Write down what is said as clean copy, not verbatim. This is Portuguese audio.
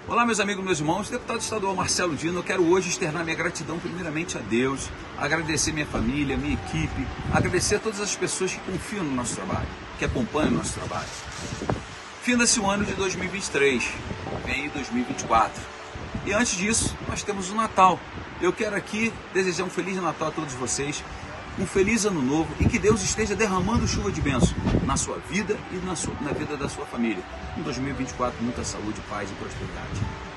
Olá, meus amigos, meus irmãos, deputado estadual Marcelo Dino. Eu quero hoje externar minha gratidão primeiramente a Deus, agradecer minha família, minha equipe, agradecer a todas as pessoas que confiam no nosso trabalho, que acompanham o nosso trabalho. Finda-se o ano de 2023, vem 2024. E antes disso, nós temos o Natal. Eu quero aqui desejar um Feliz Natal a todos vocês, um Feliz Ano Novo e que Deus esteja derramando chuva de bênção na sua vida e na vida da sua família. Em 2024, muita saúde, paz e prosperidade.